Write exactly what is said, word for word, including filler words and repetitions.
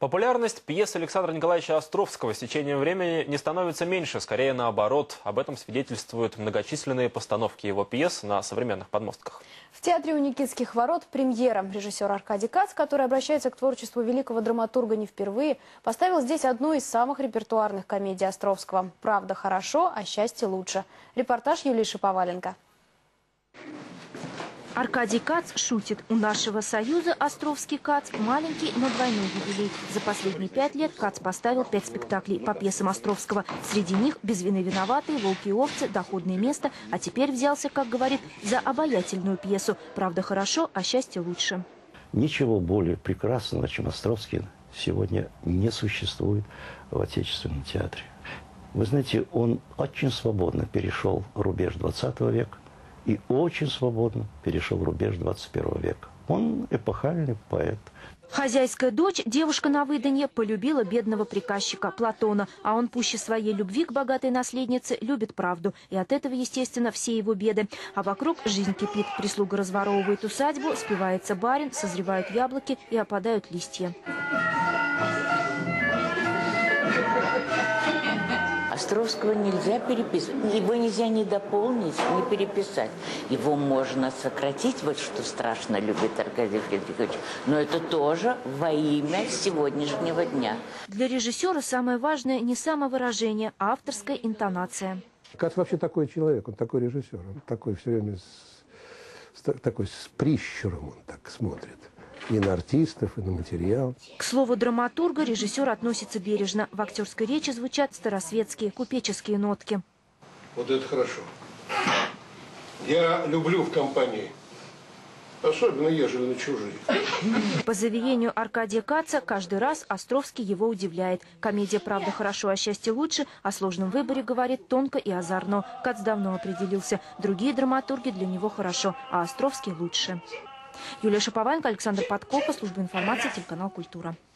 Популярность пьес Александра Николаевича Островского с течением времени не становится меньше, скорее наоборот. Об этом свидетельствуют многочисленные постановки его пьес на современных подмостках. В театре у Никитских ворот премьера. Режиссер Аркадий Кац, который обращается к творчеству великого драматурга не впервые, поставил здесь одну из самых репертуарных комедий Островского. «Правда хорошо, а счастье лучше». Репортаж Юлии Шаповаленко. Аркадий Кац шутит. У нашего союза Островский Кац маленький, но двойной юбилей. За последние пять лет Кац поставил пять спектаклей по пьесам Островского. Среди них «Без вины виноватые», «Волки и овцы», «Доходное место». А теперь взялся, как говорит, за обаятельную пьесу «Правда хорошо, а счастье лучше». Ничего более прекрасного, чем Островский, сегодня не существует в отечественном театре. Вы знаете, он очень свободно перешел рубеж двадцатого века. И очень свободно перешел рубеж двадцать первого века. Он эпохальный поэт. Хозяйская дочь, девушка на выданье, полюбила бедного приказчика Платона. А он пуще своей любви к богатой наследнице любит правду. И от этого, естественно, все его беды. А вокруг жизнь кипит. Прислуга разворовывает усадьбу, спивается барин, созревают яблоки и опадают листья. Островского нельзя переписывать. Его нельзя ни дополнить, ни переписать. Его можно сократить, вот что страшно любит Аркадий Фредрикович. Но это тоже во имя сегодняшнего дня. Для режиссера самое важное не самовыражение, а авторская интонация. Кац вообще такой человек, он такой режиссер. Он такой все время с, с, такой с прищуром он так смотрит. И на артистов, и на материал. К слову драматурга режиссер относится бережно. В актерской речи звучат старосветские, купеческие нотки. Вот это хорошо. Я люблю в компании. Особенно, ежели на чужие. По заверению Аркадия Каца, каждый раз Островский его удивляет. Комедия «Правда хорошо, а счастье лучше» о сложном выборе говорит тонко и озорно. Кац давно определился. Другие драматурги для него хорошо, а Островский лучше. Юлия Шаповаленко, Александр Подкопа, служба информации, телеканал «Культура».